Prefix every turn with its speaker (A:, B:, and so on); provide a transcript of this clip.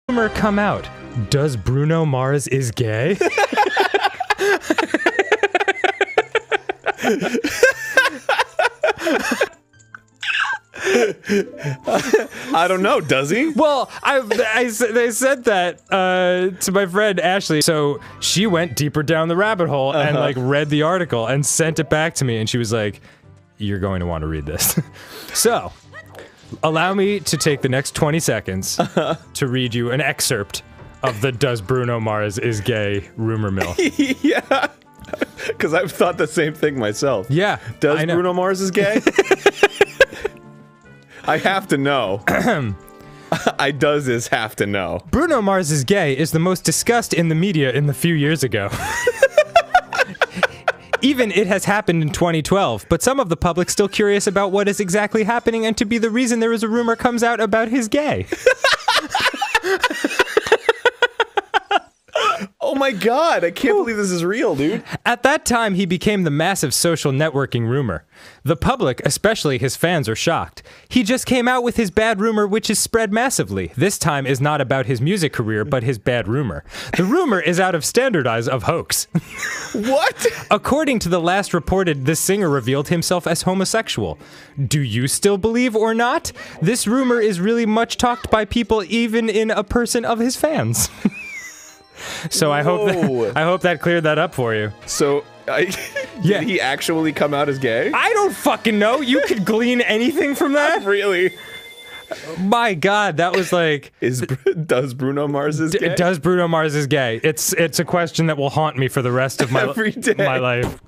A: Rumor come out. Does Bruno Mars is gay?
B: I don't know, does he?
A: Well, they said that to my friend Ashley, so she went deeper down the rabbit hole and like read the article and sent it back to me, and she was like, you're going to want to read this. So, allow me to take the next 20 seconds to read you an excerpt of the Does Bruno Mars is gay rumor mill.
B: Yeah, because I've thought the same thing myself.
A: Yeah.
B: Does Bruno Mars is gay? I have to know. I have to know.
A: Bruno Mars is gay is the most discussed in the media in the few years ago. Even it has happened in 2012, but some of the public still curious about what is exactly happening and to be the reason there is a rumor comes out about his gay.
B: Oh my god, I can't believe this is real, dude.
A: At that time, he became the massive social networking rumor. The public, especially his fans, are shocked. He just came out with his bad rumor, which is spread massively. This time is not about his music career, but his bad rumor. The rumor is out of standardize of hoax.
B: What?
A: According to the last reported, the singer revealed himself as homosexual. Do you still believe or not? This rumor is really much talked by people, even in a person of his fans. So I hope that cleared that up for you.
B: So, did he actually come out as gay?
A: I don't fucking know. You could glean anything from that?
B: Really?
A: My god, that was like...
B: Does Bruno Mars is gay?
A: Does Bruno Mars is gay? It's a question that will haunt me for the rest of my life.